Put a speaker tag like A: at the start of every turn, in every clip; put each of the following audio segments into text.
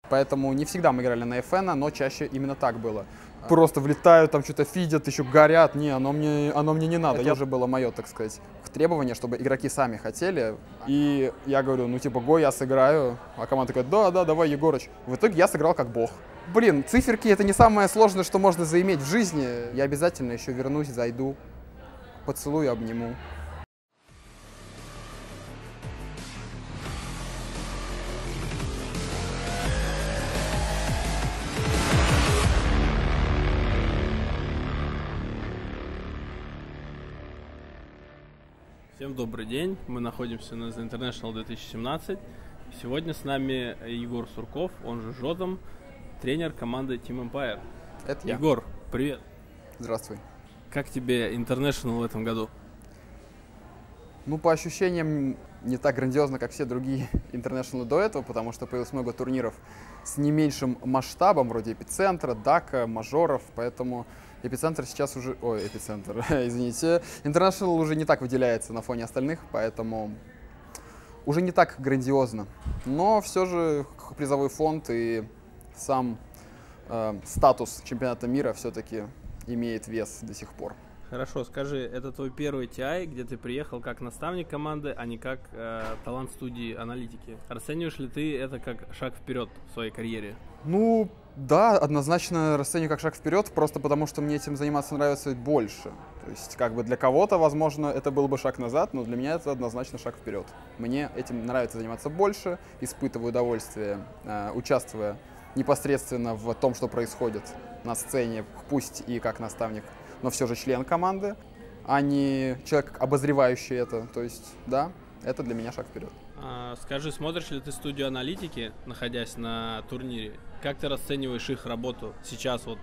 A: Поэтому не всегда мы играли на FN, но чаще именно так было. Просто влетают, там что-то фидят, еще горят. Не, оно мне не надо. Это уже было мое, так сказать, требование, чтобы игроки сами хотели. И я говорю, ну типа, го, я сыграю. А команда такая, да, давай, Егорыч. В итоге я сыграл как бог. Блин, циферки — это не самое сложное, что можно заиметь в жизни. Я обязательно еще вернусь, зайду, поцелую, обниму.
B: Всем добрый день, мы находимся на The International 2017. Сегодня с нами Егор Сурков, он же Жотом, тренер команды Team Empire.
A: Это я.
B: Егор, привет.
A: Здравствуй.
B: Как тебе International в этом году?
A: Ну, по ощущениям, не так грандиозно, как все другие International до этого, потому что появилось много турниров с не меньшим масштабом, вроде Эпицентра, Дака, Мажоров, поэтому Эпицентр сейчас уже... Ой, Эпицентр, извините. International уже не так выделяется на фоне остальных, поэтому уже не так грандиозно. Но все же призовой фонд и сам статус чемпионата мира все-таки имеет вес до сих пор.
B: Хорошо, скажи, это твой первый TI, где ты приехал как наставник команды, а не как талант студии аналитики. Расцениваешь ли ты это как шаг вперед в своей карьере?
A: Ну, да, однозначно расцениваю как шаг вперед, просто потому что мне этим заниматься нравится больше. То есть, как бы для кого-то, возможно, это был бы шаг назад, но для меня это однозначно шаг вперед. Мне этим нравится заниматься больше, испытываю удовольствие, участвуя непосредственно в том, что происходит на сцене, пусть и как наставник, но все же член команды, а не человек, обозревающий это. То есть, да, это для меня шаг вперед.
B: Скажи, смотришь ли ты студию аналитики, находясь на турнире? Как ты расцениваешь их работу сейчас вот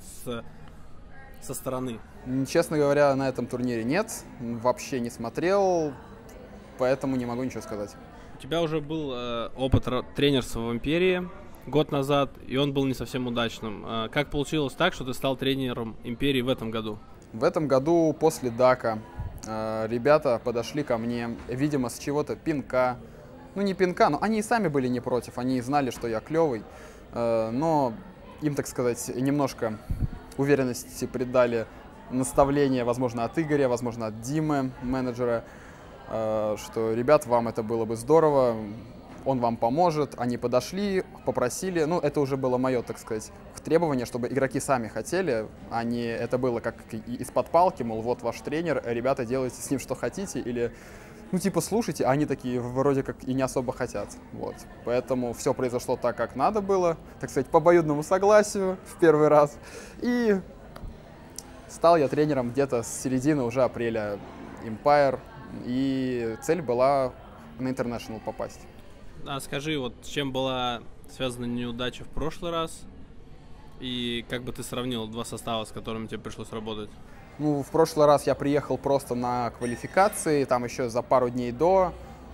B: со стороны?
A: Честно говоря, на этом турнире нет, вообще не смотрел, поэтому не могу ничего сказать.
B: У тебя уже был опыт тренерства в Империи год назад, и он был не совсем удачным. Как получилось так, что ты стал тренером Империи в этом году?
A: В этом году после Дака ребята подошли ко мне, видимо, с чего-то пинка. Ну, не пинка, но они и сами были не против, они знали, что я клевый. Но им, так сказать, немножко уверенности придали наставления, возможно, от Игоря, возможно, от Димы, менеджера, что, ребят, вам это было бы здорово, он вам поможет. Они подошли, попросили, ну, это уже было мое, так сказать, требование, чтобы игроки сами хотели, а не это было как из-под палки, мол, вот ваш тренер, ребята, делайте с ним что хотите, или, ну, типа, слушайте, а они такие вроде как и не особо хотят, вот. Поэтому все произошло так, как надо было, так сказать, по обоюдному согласию в первый раз, и стал я тренером где-то с середины уже апреля Empire, и цель была на International попасть.
B: А скажи, вот с чем была связана неудача в прошлый раз? И как бы ты сравнил два состава, с которыми тебе пришлось работать?
A: Ну, в прошлый раз я приехал просто на квалификации, там еще за пару дней до,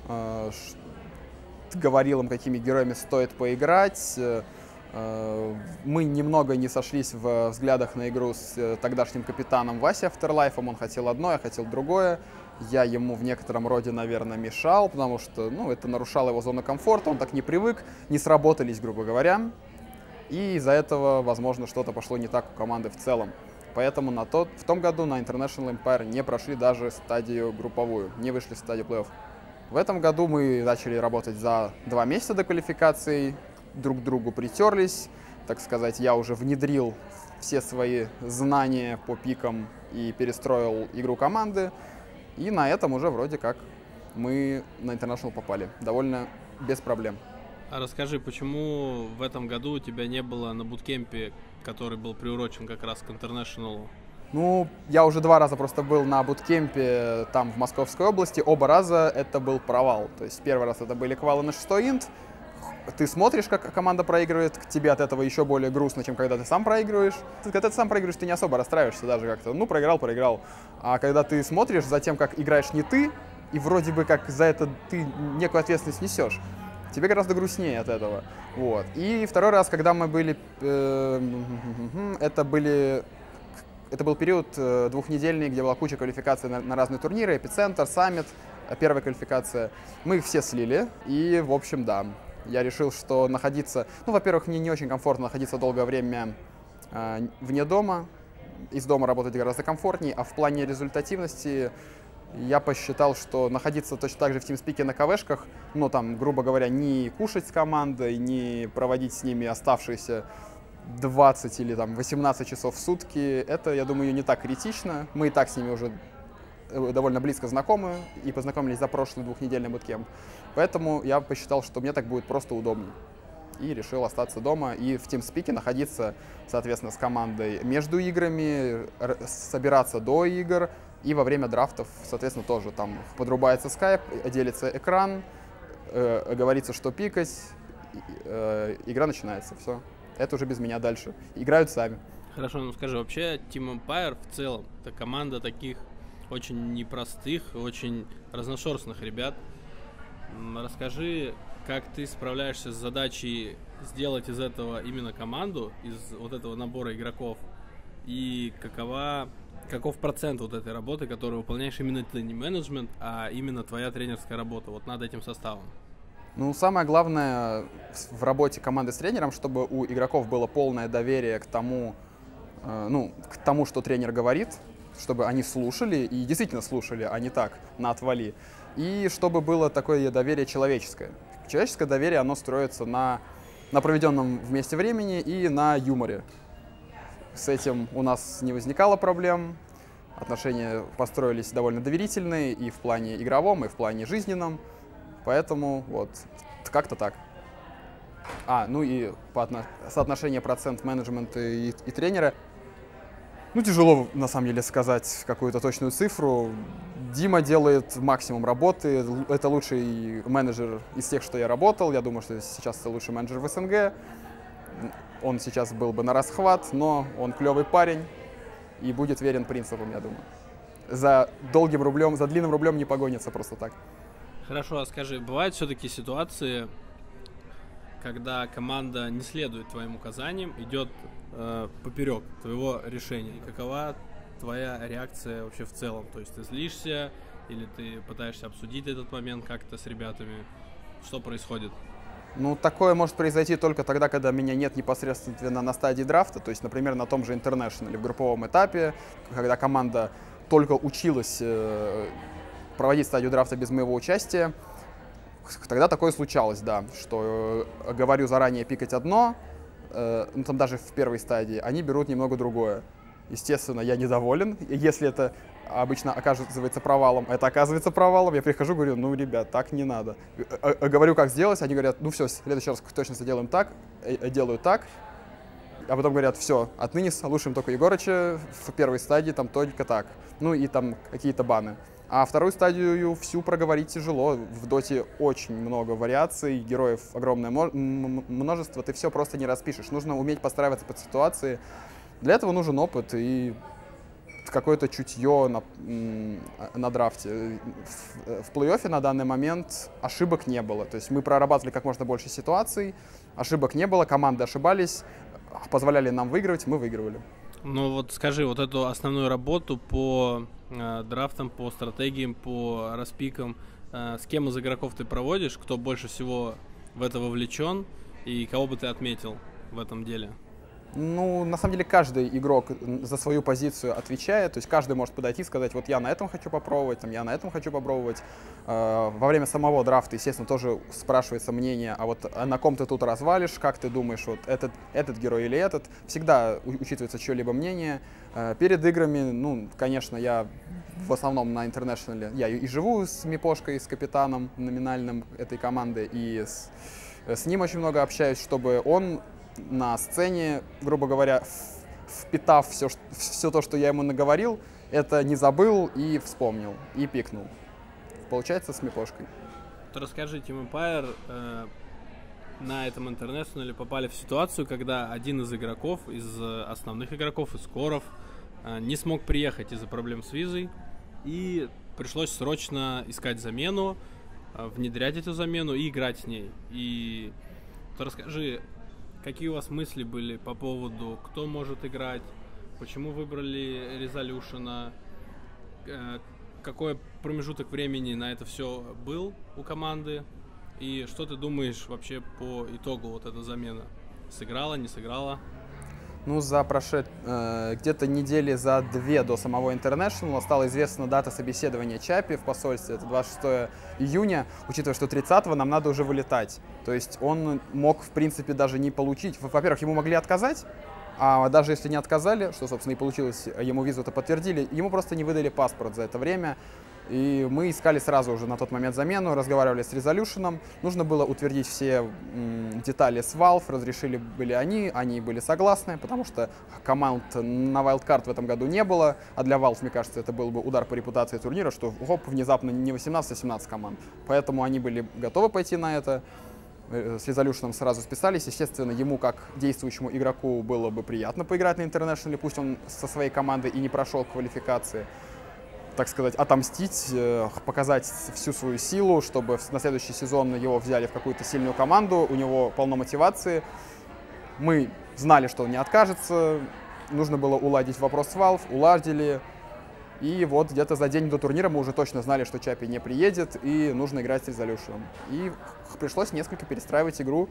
A: говорил им, какими героями стоит поиграть. Мы немного не сошлись в взглядах на игру с тогдашним капитаном Васей Afterlife. Он хотел одно, я хотел другое. Я ему в некотором роде, наверное, мешал, потому что, ну, это нарушало его зону комфорта, он так не привык, не сработались, грубо говоря. И из-за этого, возможно, что-то пошло не так у команды в целом. Поэтому в том году на International Empire не прошли даже стадию групповую, не вышли в стадию плей-офф. В этом году мы начали работать за 2 месяца до квалификации, друг к другу притерлись, так сказать, я уже внедрил все свои знания по пикам и перестроил игру команды. И на этом уже вроде как мы на International попали, довольно без проблем.
B: А расскажи, почему в этом году у тебя не было на буткемпе, который был приурочен как раз к International?
A: Ну, я уже 2 раза просто был на буткемпе там в Московской области, оба раза это был провал. То есть первый раз это были квалы на 6-й инт, ты смотришь, как команда проигрывает, к тебе от этого еще более грустно, чем когда ты сам проигрываешь. Когда ты сам проигрываешь, ты не особо расстраиваешься даже как-то, ну, проиграл. А когда ты смотришь за тем, как играешь не ты, и вроде бы как за это ты некую ответственность несешь, тебе гораздо грустнее от этого. Вот. И второй раз, когда мы были, это был период 2-недельный, где была куча квалификаций на разные турниры, Эпицентр, Саммит, первая квалификация. Мы их все слили, и, в общем, да, Я решил, что находиться... Ну, во-первых, мне не очень комфортно находиться долгое время вне дома. Из дома работать гораздо комфортнее, а в плане результативности я посчитал, что находиться точно так же в TeamSpeak на КВшках, ну, там, грубо говоря, не кушать с командой, не проводить с ними оставшиеся 20 или там 18 часов в сутки, это, я думаю, не так критично. Мы и так с ними уже довольно близко знакомы и познакомились за прошлый двухнедельный буткемп. Поэтому я посчитал, что мне так будет просто удобнее. И решил остаться дома и в TeamSpeak находиться, соответственно, с командой между играми, собираться до игр и во время драфтов, соответственно, тоже. Там подрубается скайп, делится экран, говорится, что пикать, игра начинается, все. Это уже без меня дальше. Играют сами.
B: Хорошо, ну скажи, вообще Team Empire в целом это команда таких очень непростых, очень разношерстных ребят. Расскажи, как ты справляешься с задачей сделать из этого именно команду, из вот этого набора игроков, и каков процент вот этой работы, которую выполняешь именно ты, не менеджмент, а именно твоя тренерская работа вот над этим составом?
A: Ну, самое главное в работе команды с тренером, чтобы у игроков было полное доверие к тому, что тренер говорит, чтобы они слушали и действительно слушали, а не так, на отвали. И чтобы было такое доверие человеческое. Человеческое доверие, оно строится на проведенном вместе времени и на юморе. С этим у нас не возникало проблем. Отношения построились довольно доверительные и в плане игровом, и в плане жизненном. Поэтому вот как-то так. Ну и соотношение процент менеджмента и тренера. Ну, тяжело, на самом деле, сказать какую-то точную цифру. Дима делает максимум работы. Это лучший менеджер из тех, что я работал. Я думаю, что сейчас это лучший менеджер в СНГ. Он сейчас был бы на расхват, но он клевый парень и будет верен принципам, я думаю. За длинным рублем не погонится просто так.
B: Хорошо, а скажи, бывают все-таки ситуации, когда команда не следует твоим указаниям, идет поперек твоего решения? И какова твоя реакция вообще в целом? То есть ты злишься или ты пытаешься обсудить этот момент как-то с ребятами? Что происходит?
A: Ну, такое может произойти только тогда, когда меня нет непосредственно на стадии драфта, то есть, например, на том же International, в групповом этапе, когда команда только училась проводить стадию драфта без моего участия. Тогда такое случалось, да, что говорю заранее пикать одно, там даже в первой стадии, они берут немного другое. Естественно, я недоволен. Если это обычно оказывается провалом, это оказывается провалом, я прихожу, говорю, ну, ребят, так не надо. Говорю, как сделать, они говорят, ну все, в следующий раз точно сделаем так, делаю так. А потом говорят, все, отныне слушаем только Егорыча, в первой стадии там только так. Ну и там какие-то баны. А вторую стадию всю проговорить тяжело. В доте очень много вариаций, героев огромное множество, ты все просто не распишешь. Нужно уметь подстраиваться под ситуации. Для этого нужен опыт и какое-то чутье на драфте. В плей-оффе на данный момент ошибок не было. То есть мы прорабатывали как можно больше ситуаций, ошибок не было, команды ошибались, позволяли нам выигрывать, мы выигрывали.
B: Ну вот скажи, вот эту основную работу по драфтам, по стратегиям, по распикам, с кем из игроков ты проводишь, кто больше всего в это вовлечен и кого бы ты отметил в этом деле?
A: Ну, на самом деле, каждый игрок за свою позицию отвечает, то есть каждый может подойти и сказать, вот я на этом хочу попробовать, там, я на этом хочу попробовать. Во время самого драфта, естественно, тоже спрашивается мнение, а вот на ком ты тут развалишь, как ты думаешь, вот этот герой или этот. Всегда учитывается чье-либо мнение. Перед играми, ну, конечно, я в основном на International, я и живу с Мипошкой, с капитаном номинальным этой команды, и с ним очень много общаюсь, чтобы он на сцене, грубо говоря, впитав все то, что я ему наговорил, это не забыл и вспомнил, и пикнул. Получается, с Мипошкой.
B: Расскажи, Team Empire на этом International попали в ситуацию, когда один из игроков, из основных игроков, из коров, не смог приехать из-за проблем с визой, и пришлось срочно искать замену, внедрять эту замену и играть с ней. И расскажи, какие у вас мысли были по поводу, кто может играть, почему выбрали Резолюшена, какой промежуток времени на это все был у команды, И что ты думаешь вообще по итогу вот эта замена? Сыграла, не сыграла?
A: Ну, где-то недели за 2 до самого International стала известна дата собеседования Чапи в посольстве, это 26 июня, учитывая, что 30-го нам надо уже вылетать. То есть он мог, в принципе, даже не получить. Во-первых, ему могли отказать, а даже если не отказали, что, собственно, и получилось, ему визу-то подтвердили, ему просто не выдали паспорт за это время. И мы искали сразу уже на тот момент замену, разговаривали с Resolution. Нужно было утвердить все детали с Valve, разрешили были они были согласны, потому что команд на Wildcard в этом году не было, а для Valve, мне кажется, это был бы удар по репутации турнира, что хоп, внезапно не 18, а 17 команд. Поэтому они были готовы пойти на это. С Resolution сразу списались. Естественно, ему, как действующему игроку, было бы приятно поиграть на International, пусть он со своей командой и не прошел квалификации. Так сказать, отомстить, показать всю свою силу, чтобы на следующий сезон его взяли в какую-то сильную команду, у него полно мотивации. Мы знали, что он не откажется, нужно было уладить вопрос с Valve, уладили. И вот где-то за день до турнира мы уже точно знали, что Чапи не приедет, и нужно играть с Resolution. И пришлось несколько перестраивать игру.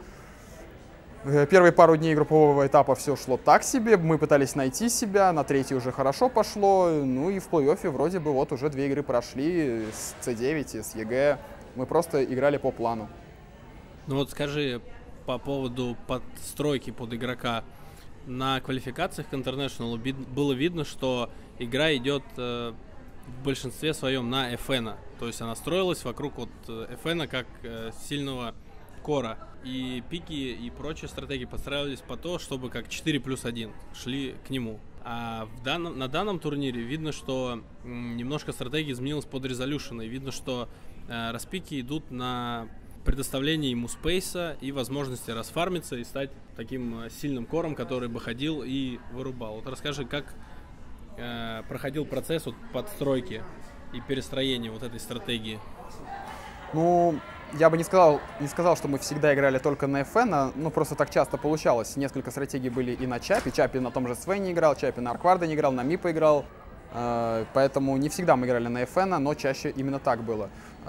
A: Первые пару дней группового этапа все шло так себе, мы пытались найти себя, на третий уже хорошо пошло, ну и в плей-оффе вроде бы вот уже 2 игры прошли с C9 и с ЕГЭ, мы просто играли по плану.
B: Ну вот скажи по поводу подстройки под игрока. На квалификациях к International было видно, что игра идет в большинстве своем на FN, то есть она строилась вокруг вот FN как сильного кора. И пики и прочие стратегии подстраивались по то, чтобы как 4+1 шли к нему. А на данном турнире видно, что немножко стратегия изменилась под Resolution. И видно, что распики идут на предоставление ему спейса и возможности расфармиться и стать таким сильным кором, который бы ходил и вырубал. Вот расскажи, как проходил процесс вот подстройки и перестроения вот этой стратегии.
A: Ну, я бы не сказал, что мы всегда играли только на FN, ну просто так часто получалось. Несколько стратегий были и на Чапи. Чапи на том же Свене играл, Чапи на Аркварде не играл, на Мипа играл. Поэтому не всегда мы играли на FN, но чаще именно так было.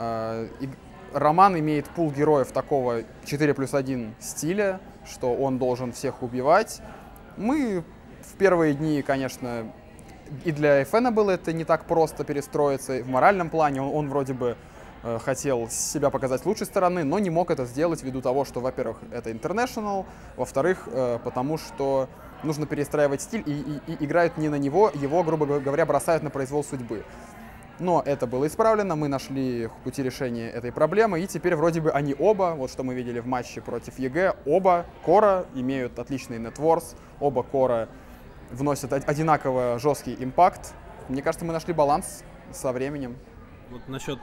A: Роман имеет пул героев такого 4+1 стиля, что он должен всех убивать. Мы в первые дни, конечно, и для FN было это не так просто перестроиться в моральном плане. Он вроде бы хотел себя показать с лучшей стороны, но не мог это сделать ввиду того, что, во-первых, это International, во-вторых, потому что нужно перестраивать стиль, и играют не на него, его, грубо говоря, бросают на произвол судьбы. Но это было исправлено, мы нашли пути решения этой проблемы, и теперь вроде бы они оба, вот что мы видели в матче против ЕГЭ, оба кора имеют отличный нетворс, оба кора вносят одинаково жесткий импакт. Мне кажется, мы нашли баланс со временем.
B: Вот насчет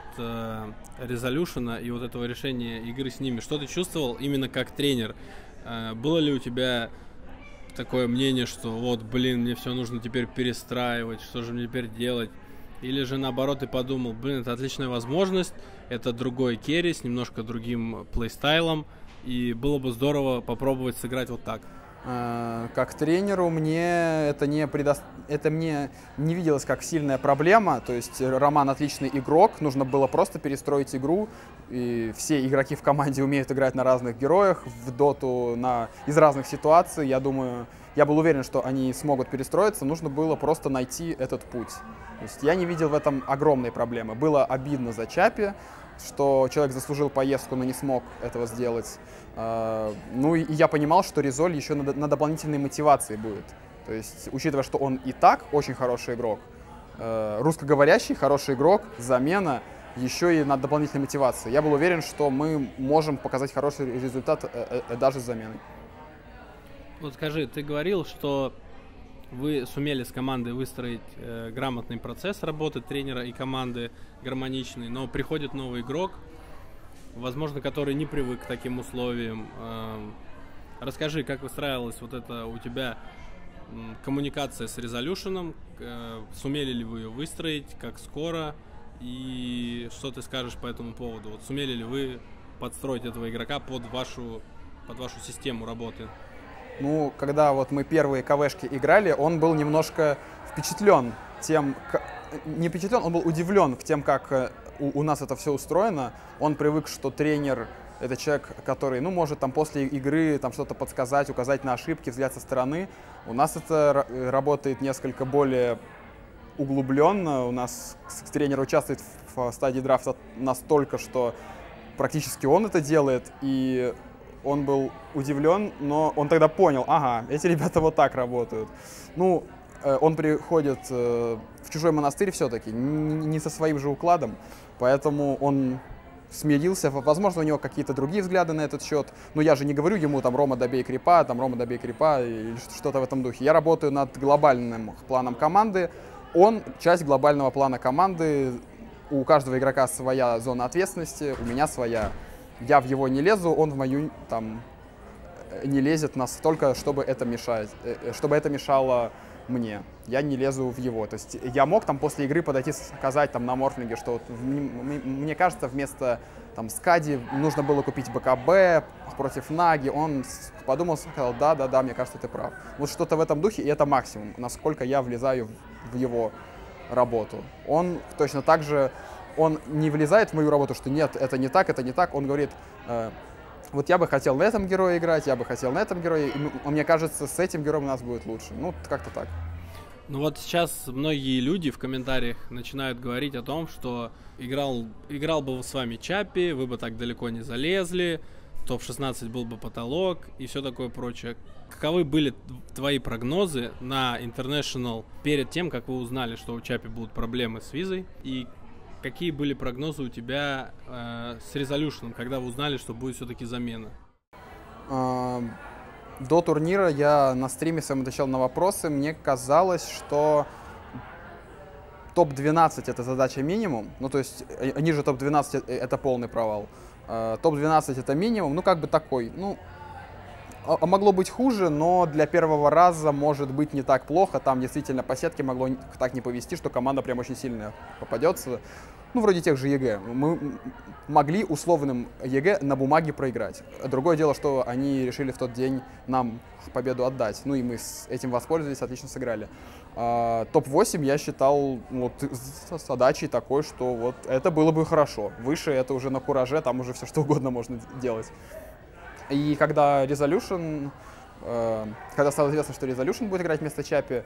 B: Resolution и вот этого решения игры с ними, что ты чувствовал именно как тренер? Было ли у тебя такое мнение, что вот, блин, мне все нужно теперь перестраивать, что же мне теперь делать? Или же наоборот ты подумал, блин, это отличная возможность, это другой керри с немножко другим плейстайлом, и было бы здорово попробовать сыграть вот так?
A: Как тренеру мне это мне не виделось как сильная проблема. То есть Роман отличный игрок, нужно было просто перестроить игру. И все игроки в команде умеют играть на разных героях, в доту из разных ситуаций. Я думаю, я был уверен, что они смогут перестроиться, нужно было просто найти этот путь. То есть я не видел в этом огромной проблемы. Было обидно за Чапи, что человек заслужил поездку, но не смог этого сделать. Ну и я понимал, что Резоль еще на дополнительной мотивации будет. То есть, учитывая, что он и так очень хороший игрок, русскоговорящий хороший игрок, замена, еще и на дополнительной мотивации. Я был уверен, что мы можем показать хороший результат даже с заменой.
B: Вот скажи, ты говорил, что вы сумели с командой выстроить грамотный процесс работы тренера и команды, гармоничный, но приходит новый игрок, возможно, который не привык к таким условиям. Расскажи, как выстраивалась вот эта у тебя коммуникация с Resolution, сумели ли вы ее выстроить, как скоро, и что ты скажешь по этому поводу? Вот сумели ли вы подстроить этого игрока под вашу систему работы?
A: Ну, когда вот мы первые КВшки играли, он был немножко впечатлен тем, не впечатлен, он был удивлен тем, как у нас это все устроено. Он привык, что тренер Это человек, который, ну, может там после игры там что-то подсказать, указать на ошибки, взгляд со стороны. У нас это работает несколько более углубленно. У нас тренер участвует в стадии драфта настолько, что практически он это делает, и он был удивлен, но он тогда понял, ага, эти ребята вот так работают. Ну, он приходит в чужой монастырь все-таки, не со своим же укладом, поэтому он смирился. Возможно, у него какие-то другие взгляды на этот счет. Но я же не говорю ему, там, Рома, добей крипа, там, Рома, добей крипа, или что-то в этом духе. Я работаю над глобальным планом команды. Он часть глобального плана команды. У каждого игрока своя зона ответственности, у меня своя. Я в его не лезу, он в мою там не лезет настолько, чтобы это мешало мне. Я не лезу в его. То есть я мог там после игры подойти, сказать там на морфлинге, что вот, мне кажется, вместо там скади нужно было купить БКБ против Наги. Он подумал, сказал, да, мне кажется, ты прав. Вот что-то в этом духе, и это максимум, насколько я влезаю в его работу. Он точно так же, он не влезает в мою работу, что нет, это не так. Он говорит, вот я бы хотел на этом герое играть, я бы хотел на этом герое, и мне кажется, с этим героем у нас будет лучше. Ну, как-то так.
B: Ну вот сейчас многие люди в комментариях начинают говорить о том, что играл бы с вами Чаппи, вы бы так далеко не залезли, топ-16 был бы потолок и все такое прочее. Каковы были твои прогнозы на International перед тем, как вы узнали, что у Чаппи будут проблемы с визой? И какие были прогнозы у тебя с Resolution, когда вы узнали, что будет все-таки замена?
A: До турнира я на стриме своем отвечал на вопросы. Мне казалось, что топ-12 это задача минимум. Ну, то есть ниже топ-12 это полный провал. Топ-12 это минимум, ну, как бы такой. Ну, могло быть хуже, но для первого раза может быть не так плохо. Там действительно по сетке могло так не повести, что команда прям очень сильно попадется. Ну, вроде тех же ЕГЭ. Мы могли условным ЕГЭ на бумаге проиграть. Другое дело, что они решили в тот день нам победу отдать. Ну, и мы с этим воспользовались, отлично сыграли. Топ-8 я считал вот, задачей такой, что вот это было бы хорошо. Выше это уже на кураже, там уже все что угодно можно делать. И когда Resolution, когда стало известно, что Resolution будет играть вместо Чаппи,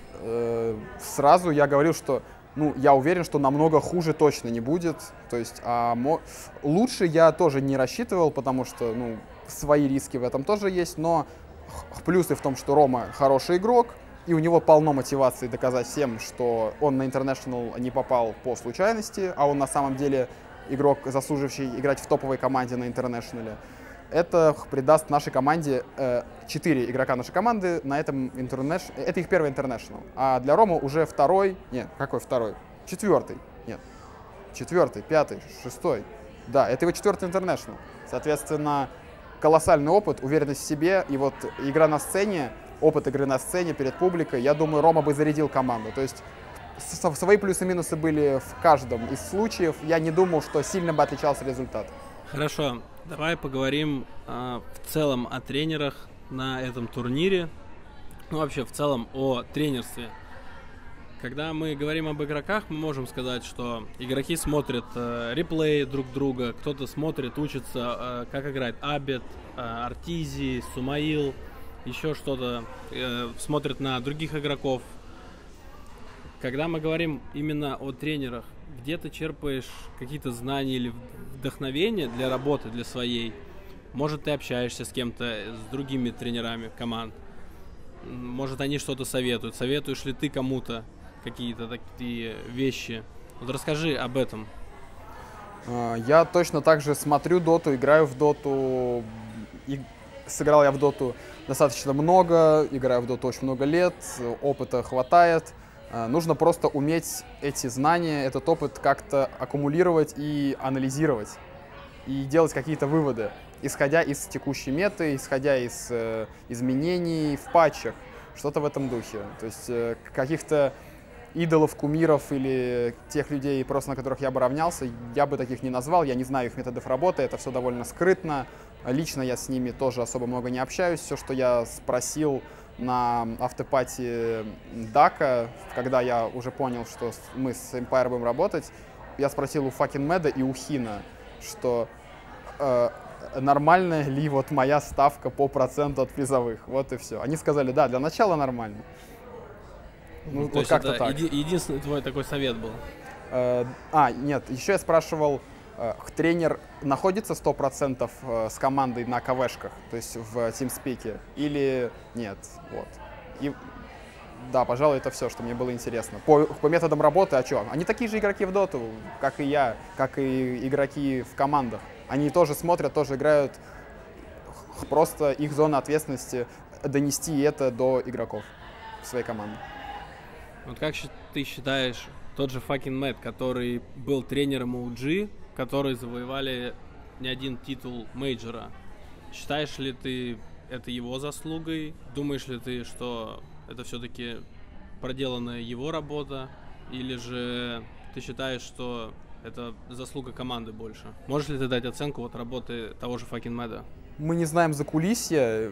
A: сразу я говорил, что ну, я уверен, что намного хуже точно не будет. То есть, лучше я тоже не рассчитывал, потому что ну, свои риски в этом тоже есть, но плюсы в том, что Рома хороший игрок, и у него полно мотивации доказать всем, что он на International не попал по случайности, а он на самом деле игрок, заслуживающий играть в топовой команде на International. Это придаст нашей команде 4 игрока нашей команды на этом International. Это их первый International. А для Рома уже второй. Нет, какой второй? Четвертый. Нет. Четвертый, пятый, шестой. Да, это его четвертый International. Соответственно, колоссальный опыт, уверенность в себе. И вот игра на сцене, опыт игры на сцене перед публикой, я думаю, Рома бы зарядил команду. То есть свои плюсы и минусы были в каждом из случаев. Я не думал, что сильно бы отличался результат.
B: Хорошо. Давай поговорим в целом о тренерах на этом турнире, ну вообще в целом о тренерстве. Когда мы говорим об игроках, мы можем сказать, что игроки смотрят реплеи друг друга, кто-то смотрит, учится, как играет Абет, Артизи, Сумаил, еще что-то, смотрит на других игроков. Когда мы говорим именно о тренерах, где ты черпаешь какие-то знания или вдохновение для работы, для своей? Может, ты общаешься с кем-то, с другими тренерами команд? Может, они что-то советуют? Советуешь ли ты кому-то какие-то такие вещи? Вот расскажи об этом.
A: Я точно так же смотрю доту, играю в доту. Сыграл я в доту достаточно много, играю в доту очень много лет, опыта хватает. Нужно просто уметь эти знания, этот опыт как-то аккумулировать и анализировать. И делать какие-то выводы, исходя из текущей меты, исходя из изменений в патчах. Что-то в этом духе. То есть каких-то идолов, кумиров или тех людей, просто на которых я бы равнялся, я бы таких не назвал. Я не знаю их методов работы, это все довольно скрытно. Лично я с ними тоже особо много не общаюсь. Все, что я спросил на автопати Дака, когда я уже понял, что мы с Empire будем работать, я спросил у Fucking Mad и у Хина, что нормальная ли вот моя ставка по проценту от призовых. Вот и все. Они сказали, да, для начала нормально. Ну,
B: То есть
A: как-то
B: это
A: так.
B: единственный твой такой совет был?
A: Нет, еще я спрашивал, тренер находится 100% с командой на КВшках, то есть в TeamSpeak, или нет, вот. И да, пожалуй, это все, что мне было интересно. По методам работы, а что? Они такие же игроки в доту, как и я, как и игроки в командах. Они тоже смотрят, тоже играют, просто их зона ответственности донести это до игроков своей команды.
B: Вот как ты считаешь, тот же fucking Matt, который был тренером OG, которые завоевали не один титул мейджора, считаешь ли ты это его заслугой? Думаешь ли ты, что это все-таки проделанная его работа? Или же ты считаешь, что это заслуга команды больше? Можешь ли ты дать оценку вот работы того же fucking Мэдда?
A: Мы не знаем закулисья.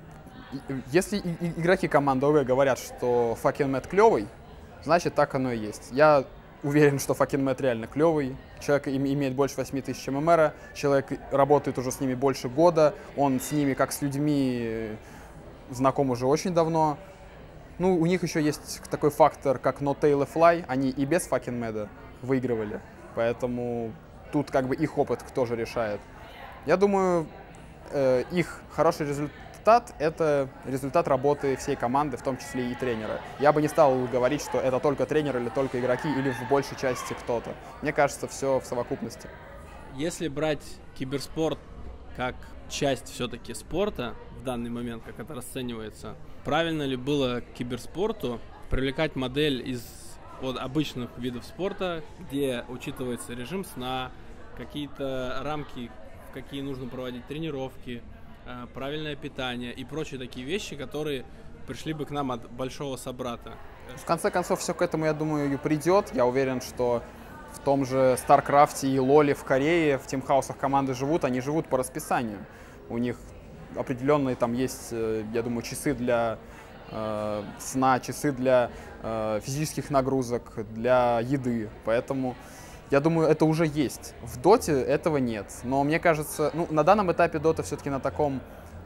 A: Если игроки команды ОВ говорят, что fucking Matt клевый, значит так оно и есть. Я уверен, что fucking Matt реально клевый. Человек имеет больше 8000 ММР, человек работает уже с ними больше года, он с ними как с людьми знаком уже очень давно. Ну, у них еще есть такой фактор, как No Tail и Fly, они и без fucking Matt выигрывали, поэтому тут как бы их опыт тоже решает. Я думаю, их хороший результат — это результат работы всей команды, в том числе и тренера. Я бы не стал говорить, что это только тренер или только игроки, или в большей части кто-то. Мне кажется, все в совокупности.
B: Если брать киберспорт как часть все-таки спорта в данный момент, как это расценивается, правильно ли было к киберспорту привлекать модель из обычных видов спорта, где учитывается режим сна, какие-то рамки, в какие нужно проводить тренировки, правильное питание и прочие такие вещи, которые пришли бы к нам от большого собрата?
A: В конце концов, все к этому, я думаю, и придет. Я уверен, что в том же Старкрафте и Лоле в Корее, в тимхаусах команды живут, они живут по расписанию. У них определенные там есть, я думаю, часы для сна, часы для физических нагрузок, для еды. Поэтому я думаю, это уже есть. В доте этого нет. Но мне кажется, ну, на данном этапе дота все-таки на таком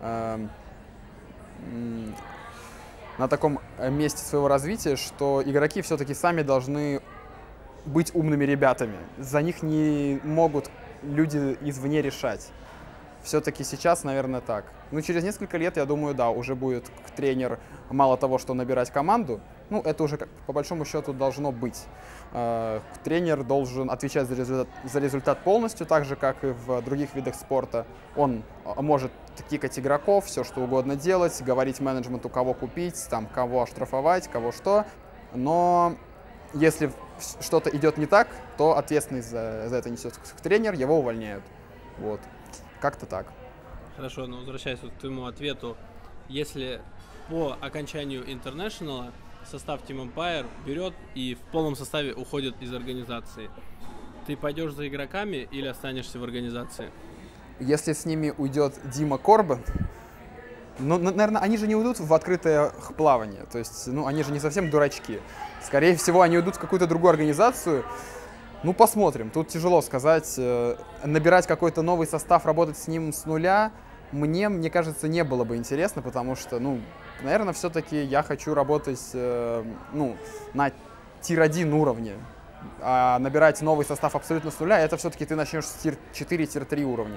A: месте своего развития, что игроки все-таки сами должны быть умными ребятами. За них не могут люди извне решать. Все-таки сейчас, наверное, так. Ну, через несколько лет, я думаю, да, уже будет тренер мало того, что набирать команду, ну, это уже по большому счету должно быть. Тренер должен отвечать за результат полностью, так же, как и в других видах спорта. Он может кикать игроков, все что угодно делать, говорить менеджменту, кого купить, там, кого оштрафовать, кого что. Но если что-то идет не так, то ответственность за это несет тренер, его увольняют. Вот. Как-то так.
B: Хорошо, но возвращаясь к твоему ответу, если по окончанию International состав Team Empire берет и в полном составе уходит из организации, ты пойдешь за игроками или останешься в организации?
A: Если с ними уйдет Дима Корбан, ну, наверное, они же не уйдут в открытое плавание, то есть, ну, они же не совсем дурачки. Скорее всего, они уйдут в какую-то другую организацию. Ну, посмотрим. Тут тяжело сказать. Набирать какой-то новый состав, работать с ним с нуля, мне кажется, не было бы интересно, потому что, ну, наверное, все-таки я хочу работать, ну, на тир-1 уровне. А набирать новый состав абсолютно с нуля, это все-таки ты начнешь с тир-4, тир-3 уровня.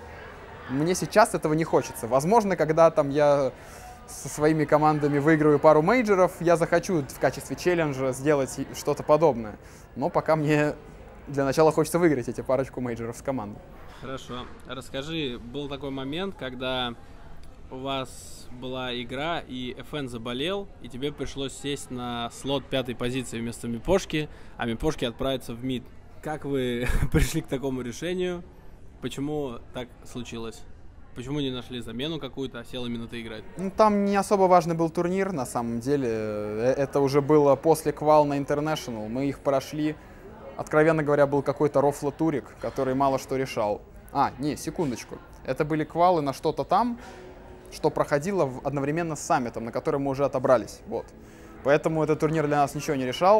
A: Мне сейчас этого не хочется. Возможно, когда там я со своими командами выиграю пару мейджоров, я захочу в качестве челленджа сделать что-то подобное. Но пока мне для начала хочется выиграть эти парочку мейджоров с командой.
B: Хорошо. Расскажи, был такой момент, когда у вас была игра, и FN заболел, и тебе пришлось сесть на слот 5-й позиции вместо Мипошки, а Мипошки отправиться в мид. Как вы пришли к такому решению? Почему так случилось? Почему не нашли замену какую-то, а сел именно ты играть?
A: Ну, там не особо важный был турнир, на самом деле. Это уже было после квал на International. Мы их прошли. Откровенно говоря, был какой-то рофло-турик, который мало что решал. Не, секундочку. Это были квалы на что-то там, что проходило одновременно с саммитом, на который мы уже отобрались. Вот. Поэтому этот турнир для нас ничего не решал.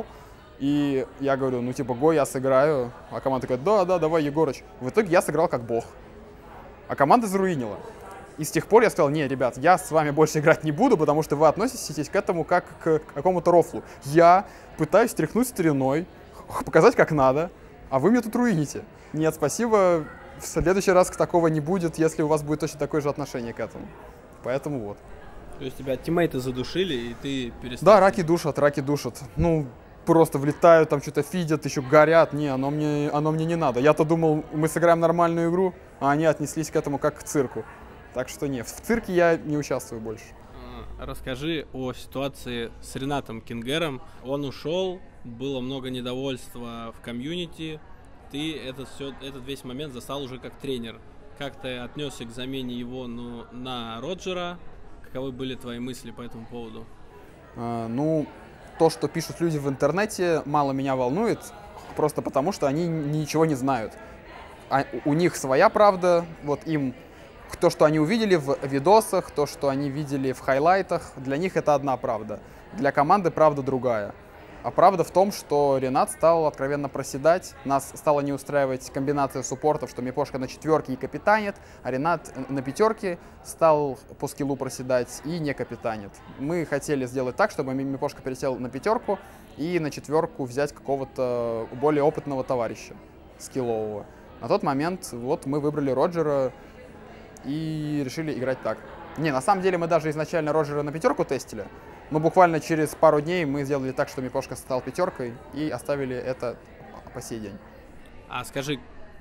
A: И я говорю, ну типа, го, я сыграю. А команда такая, да, давай, Егорыч. В итоге я сыграл как бог. а команда заруинила. И с тех пор я сказал: не, ребят, я с вами больше играть не буду, потому что вы относитесь к этому как к какому-то рофлу. Я пытаюсь тряхнуть стариной, показать, как надо, а вы мне тут руините. Нет, спасибо, в следующий раз такого не будет, если у вас будет точно такое же отношение к этому. Поэтому вот.
B: То есть тебя тиммейты задушили, и ты перестал?
A: Да, раки душат. Ну, просто влетают, там что-то фидят, еще горят. Не, оно мне не надо. Я-то думал, мы сыграем нормальную игру, а они отнеслись к этому как к цирку. Так что нет, в цирке я не участвую больше.
B: Расскажи о ситуации с Ренатом Кингером. Он ушел, было много недовольства в комьюнити. Ты этот весь момент застал уже как тренер. Как ты отнесся к замене его на Роджера? Каковы были твои мысли по этому поводу?
A: Ну, то, что пишут люди в интернете, мало меня волнует, просто потому что они ничего не знают. У них своя правда, вот им то, что они увидели в видосах, то, что они видели в хайлайтах, для них это одна правда. Для команды правда другая. А правда в том, что Ренат стал откровенно проседать. Нас стала не устраивать комбинация суппортов, что Мипошка на 4 и капитанит, а Ренат на 5 стал по скиллу проседать и не капитанит. Мы хотели сделать так, чтобы Мипошка пересел на 5 и на 4 взять какого-то более опытного товарища скиллового. На тот момент вот мы выбрали Роджера и решили играть так. Не, на самом деле мы даже изначально Роджера на 5 тестили, но буквально через пару дней мы сделали так, что Мипошка стал 5 и оставили это по сей день.
B: А скажи,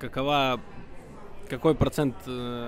B: какой процент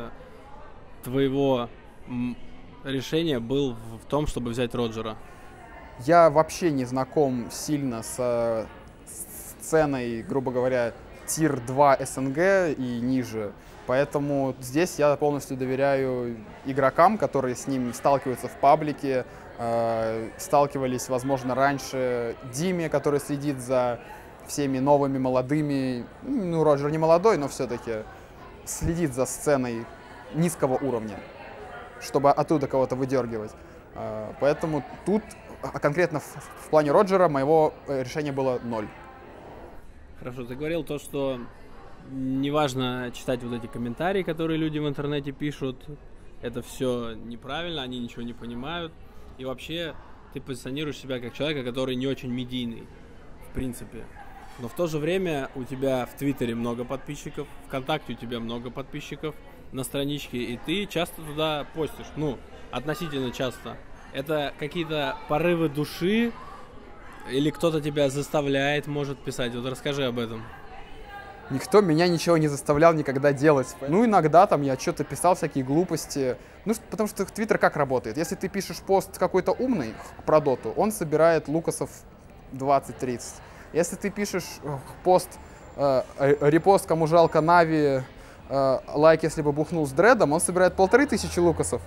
B: твоего решения был в том, чтобы взять Роджера?
A: Я вообще не знаком сильно с сценой, грубо говоря, тир 2 СНГ и ниже. Поэтому здесь я полностью доверяю игрокам, которые с ним сталкиваются в паблике, сталкивались, возможно, раньше Диме, который следит за всеми новыми, молодыми. Ну, Роджер не молодой, но все-таки следит за сценой низкого уровня, чтобы оттуда кого-то выдергивать. Поэтому тут конкретно в плане Роджера моего решения было 0.
B: Хорошо, ты говорил то, что неважно читать вот эти комментарии, которые люди в интернете пишут, это все неправильно, они ничего не понимают. И вообще ты позиционируешь себя как человека, который не очень медийный, в принципе. Но в то же время у тебя в Твиттере много подписчиков, ВКонтакте у тебя много подписчиков на страничке, и ты часто туда постишь, относительно часто. Это какие-то порывы души или кто-то тебя заставляет, может писать? Вот расскажи об этом.
A: Никто меня ничего не заставлял никогда делать. Ну, иногда там я что-то писал, всякие глупости. Ну, потому что Твиттер как работает? Если ты пишешь пост какой-то умный про доту, он собирает лукасов 20-30. Если ты пишешь пост, репост, кому жалко Нави, лайк, если бы бухнул с дредом, он собирает 1500 лукасов.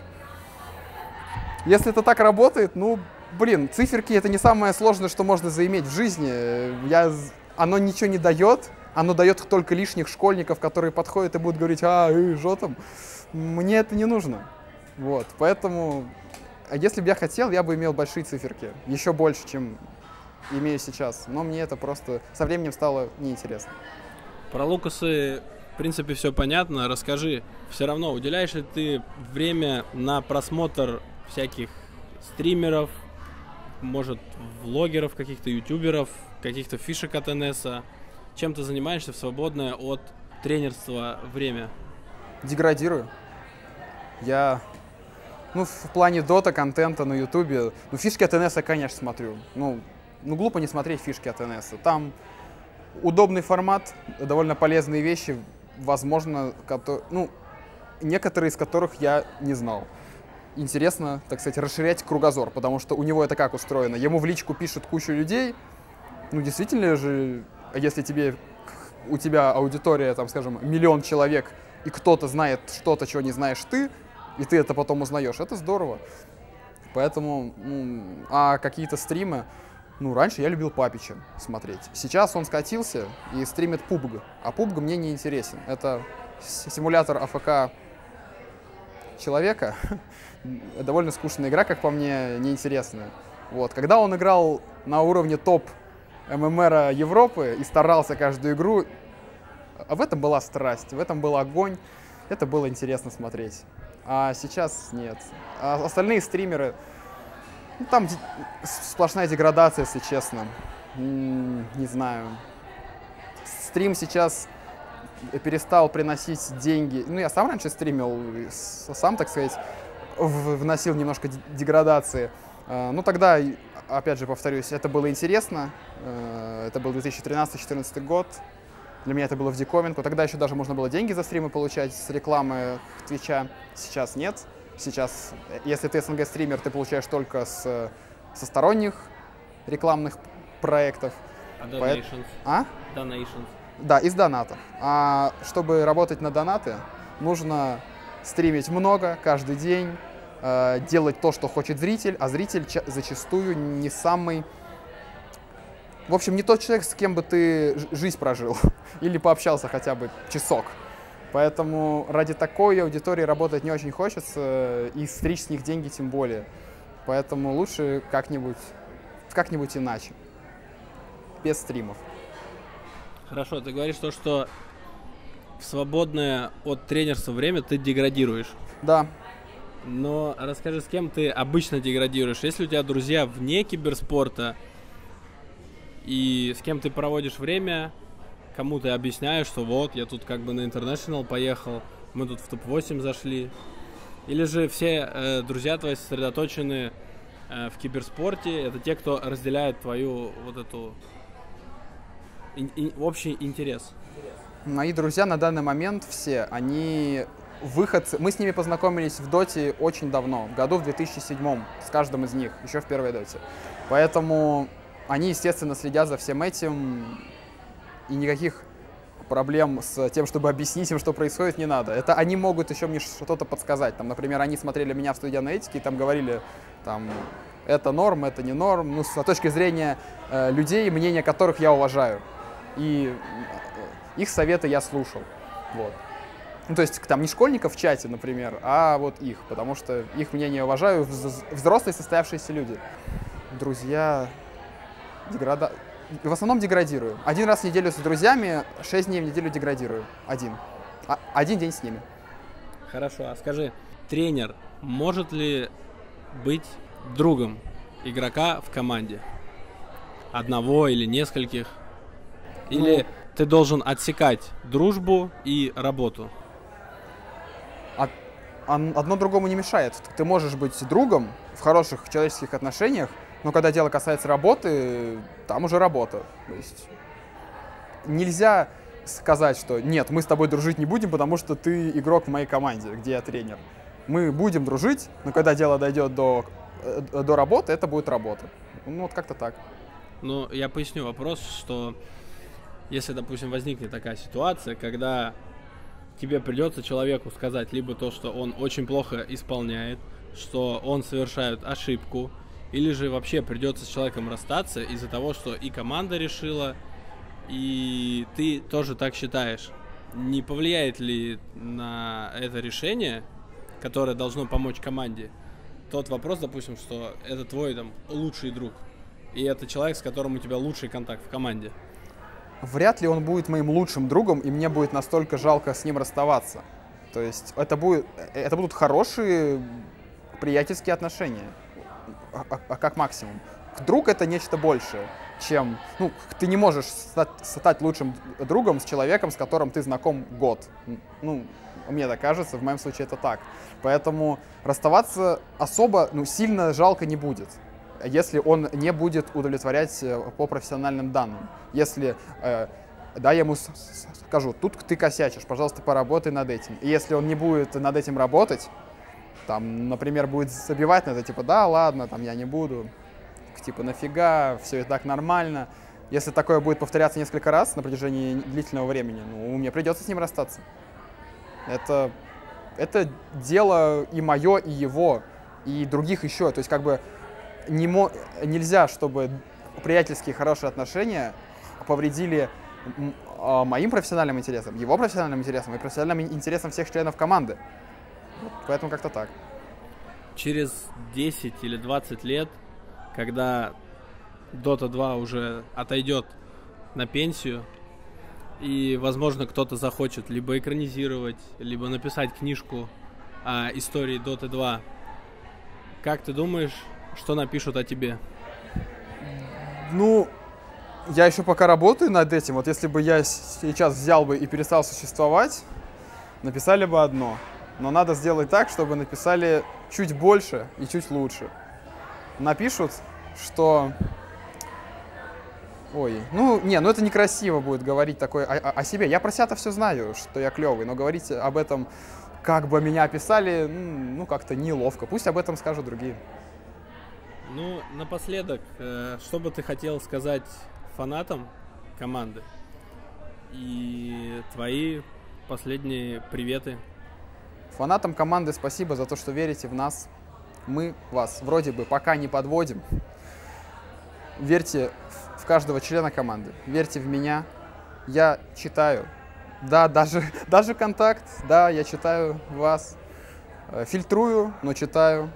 A: Если это так работает, циферки — это не самое сложное, что можно заиметь в жизни. Оно ничего не дает. Оно дает только лишних школьников, которые подходят и будут говорить: что там? Мне это не нужно. Вот, поэтому, если бы я хотел, я бы имел большие циферки. Еще больше, чем имею сейчас. Но мне это просто со временем стало неинтересно.
B: Про лукасы, в принципе, все понятно. Расскажи, все равно, уделяешь ли ты время на просмотр всяких стримеров, может, влогеров, каких-то ютуберов, каких-то фишек от НСа? Чем ты занимаешься в свободное от тренерства время?
A: Деградирую. Я, в плане дота, контента на ютубе, фишки от НСа, конечно, смотрю. Глупо не смотреть фишки от НСа. Там удобный формат, довольно полезные вещи, возможно, некоторые из которых я не знал. Интересно, так сказать, расширять кругозор, потому что у него это как устроено? Ему в личку пишут кучу людей, действительно же, если у тебя аудитория, там, скажем, 1 миллион человек, и кто-то знает что-то, чего не знаешь ты, и ты это потом узнаешь, это здорово. Поэтому, а какие-то стримы, раньше я любил Папича смотреть. Сейчас он скатился и стримит PUBG, а PUBG мне не интересен. Это симулятор АФК человека, довольно скучная игра, как по мне, неинтересная. Вот. Когда он играл на уровне топ ММР Европы и старался каждую игру, в этом была страсть, в этом был огонь. это было интересно смотреть. А сейчас нет. А остальные стримеры, ну, там сплошная деградация, если честно. Не знаю. Стрим сейчас перестал приносить деньги. Ну, я сам раньше стримил, сам, так сказать, вносил немножко деградации. Ну, тогда, опять же, повторюсь, это было интересно. Это был 2013-2014 год. Для меня это было в диковинку. Тогда еще даже можно было деньги за стримы получать с рекламы Твича. Сейчас нет. Сейчас, если ты СНГ-стример, ты получаешь только со сторонних рекламных проектов.
B: А donations? Donations.
A: Да, из донатов. А чтобы работать на донаты, нужно стримить много, каждый день, делать то, что хочет зритель, а зритель зачастую не самый... В общем, не тот человек, с кем бы ты жизнь прожил или пообщался хотя бы часок. Поэтому ради такой аудитории работать не очень хочется, и стричь с них деньги тем более. Поэтому лучше как-нибудь иначе, без стримов.
B: Хорошо, ты говоришь то, что в свободное от тренерства время ты деградируешь.
A: Да.
B: Но расскажи, с кем ты обычно деградируешь? Если у тебя друзья вне киберспорта, и с кем ты проводишь время, кому ты объясняешь, что вот, я тут как бы на International поехал, мы тут в топ-8 зашли. Или же все друзья твои сосредоточены в киберспорте, это те, кто разделяет твою вот эту общий интерес?
A: Мои друзья на данный момент все, они выходцы. Мы с ними познакомились в доте очень давно, в году в 2007, с каждым из них, еще в первой доте. Поэтому они, естественно, следят за всем этим, и никаких проблем с тем, чтобы объяснить им, что происходит, не надо. Это они могут еще мне что-то подсказать. Там, например, они смотрели меня в студии аналитики и там говорили, там, это норм, это не норм, ну, с точки зрения людей, мнения которых я уважаю. И их советы я слушал. Вот. Ну, то есть там не школьников в чате, например, а вот их, потому что их мнение уважаю, взрослые состоявшиеся люди. Друзья, в основном деградирую. Один раз в неделю с друзьями, 6 дней в неделю деградирую. Один день с ними.
B: Хорошо, а скажи, тренер может ли быть другом игрока в команде? Одного или нескольких? Или ты должен отсекать дружбу и работу?
A: Одно другому не мешает. Ты можешь быть другом в хороших человеческих отношениях, но когда дело касается работы, там уже работа. То есть нельзя сказать, что нет, мы с тобой дружить не будем, потому что ты игрок в моей команде, где я тренер. Мы будем дружить, но когда дело дойдет до работы, это будет работа. Ну вот как-то так.
B: Ну, я поясню вопрос, что если, допустим, возникнет такая ситуация, когда тебе придется человеку сказать либо то, что он очень плохо исполняет, что он совершает ошибку, или же вообще придется с человеком расстаться из-за того, что и команда решила, и ты тоже так считаешь. Не повлияет ли на это решение, которое должно помочь команде, тот вопрос, допустим, что это твой там лучший друг, и это человек, с которым у тебя лучший контакт в команде?
A: Вряд ли он будет моим лучшим другом, и мне будет настолько жалко с ним расставаться. То есть это будут хорошие приятельские отношения, как максимум. Друг — это нечто большее, чем... Ну, ты не можешь стать лучшим другом с человеком, с которым ты знаком год. Ну, мне так кажется, в моем случае это так. Поэтому расставаться особо, сильно жалко не будет, если он не будет удовлетворять по профессиональным данным. Если, я ему скажу, тут ты косячишь, пожалуйста, поработай над этим. И если он не будет над этим работать, там, например, будет забивать на это, типа, да, ладно, там, я не буду, типа, нафига, все и так нормально. Если такое будет повторяться несколько раз на протяжении длительного времени, мне придется с ним расстаться. Это дело и мое, и его, и других еще. То есть, как бы, нельзя, чтобы приятельские хорошие отношения повредили моим профессиональным интересам, его профессиональным интересам и профессиональным интересам всех членов команды. Поэтому как-то так.
B: Через 10 или 20 лет, когда Dota 2 уже отойдет на пенсию, и, возможно, кто-то захочет либо экранизировать, либо написать книжку о истории Dota 2. Как ты думаешь, что напишут о тебе?
A: Ну, я еще пока работаю над этим. Вот если бы я сейчас взял бы и перестал существовать, написали бы одно. Но надо сделать так, чтобы написали чуть больше и чуть лучше. Напишут, что... Ой, ну это некрасиво будет говорить такое о себе. Я про себя-то все знаю, что я клевый, но говорить об этом, как бы меня описали, ну как-то неловко. Пусть об этом скажут другие.
B: Ну, напоследок, что бы ты хотел сказать фанатам команды? И твои последние приветы.
A: Фанатам команды спасибо за то, что верите в нас. Мы вас вроде бы пока не подводим. Верьте в каждого члена команды. Верьте в меня. Я читаю. Да, даже контакт. Да, я читаю вас. Фильтрую, но читаю.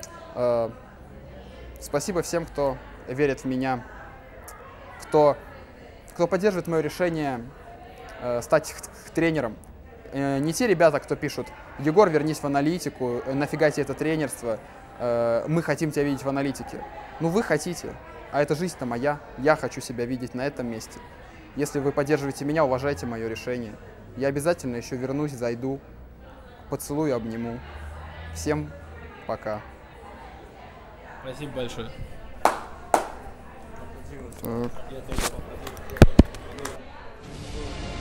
A: Спасибо всем, кто верит в меня, кто поддерживает мое решение стать тренером. Не те ребята, кто пишут: Егор, вернись в аналитику, нафига тебе это тренерство, мы хотим тебя видеть в аналитике. Ну вы хотите, а это жизнь-то моя, я хочу себя видеть на этом месте. Если вы поддерживаете меня, уважайте мое решение. Я обязательно еще вернусь, зайду, поцелую, обниму. Всем пока.
B: Спасибо большое.
A: Так.
B: Я тоже попросил.